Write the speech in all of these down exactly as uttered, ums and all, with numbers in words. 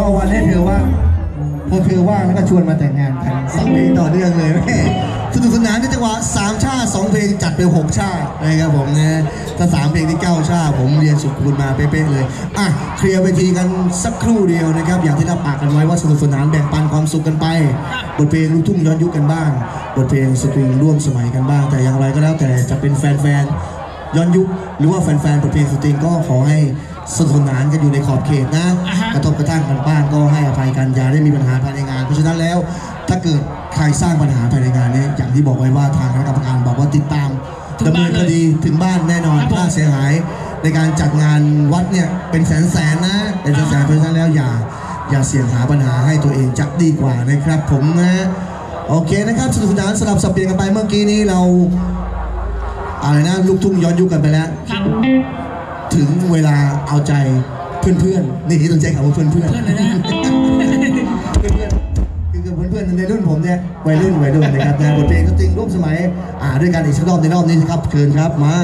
วันให้เธอว่างพอเธอว่างแล้วก็ชวนมาแต่งงานกันสองเพลงต่อเนื่องเลยแม่สนุกสนานในจังหวะสามชาติสองเพลงจัดไปหกชาตินะครับผมนะถ้าสามเพลงที่เก้าชาติผมเรียนสุดคูณมาเป๊ะๆเลยอ่ะเคลียร์เวทีกันสักครู่เดียวนะครับอย่างที่รับปากกันไว้ว่าสนุกสนานแบ่งปันความสุขกันไปบทเพลงลูกทุ่งย้อนยุคกันบ้างบทเพลงสตริงร่วมสมัยกันบ้างแต่อย่างไรก็แล้วแต่จะเป็นแฟนๆย้อนยุคหรือว่าแฟนๆบทเพลงสตริงก็ขอให้สนุกสนานกันอยู่ในขอบเขตนะกระทบกระทั่งกันบ้างก็ให้อภัยกันอย่าได้มีปัญหาภายในงานเพราะฉะนั้นแล้วถ้าเกิดใครสร้างปัญหาภายในงานนี้อย่างที่บอกไว้ว่าทางคณะกรรมการบอกว่าติดตามดำเนินคดีถึงบ้านแน่นอนค่าเสียหายในการจัดงานวัดเนี่ยเป็นแสนแสนนะเป็นแสนแสนเพราะฉะนั้นแล้วอย่าอย่าเสี่ยงหาปัญหาให้ตัวเองจักดีกว่านะครับผมนะโอเคนะครับสนุกสนานสลับสับเปลี่ยนกันไปเมื่อกี้นี้เราอะไรนะลูกทุ่งย้อนยุคกันไปแล้วถึงเวลาเอาใจเพื่อนๆนี่ต้องใจคำว่าเพื่อนๆเพื่อนเลยนะเพื่อนๆคือเพื่อนๆในรุ่นผมเนี่ยวัยรุ่นวัยรุ่นนะครับงานบทเพลงก็จริงร่วมสมัยอ่าด้วยกันอีกสักรอบในรอบนี้นะครับเชิญครับมา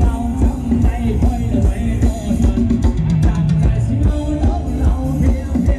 เ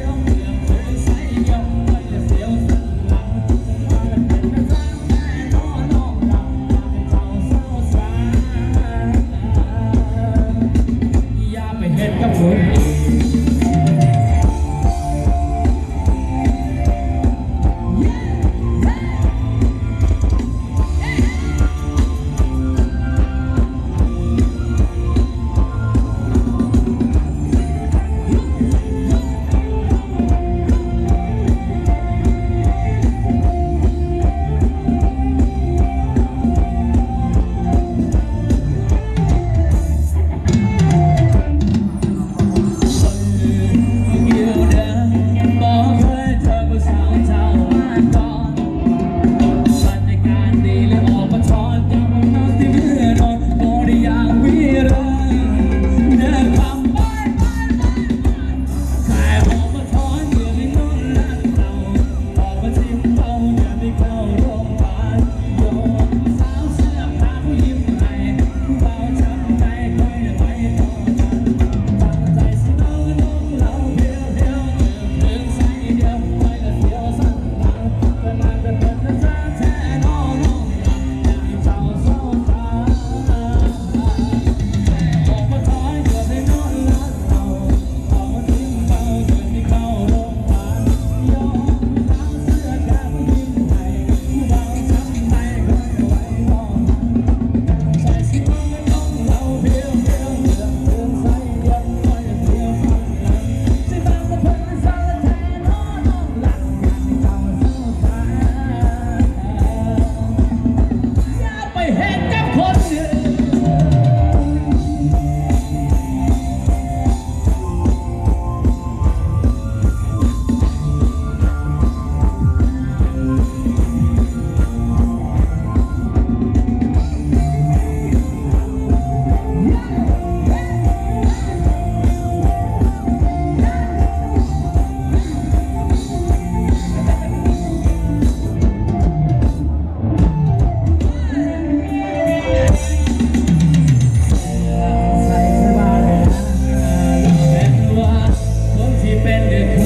เป็นเนื้อ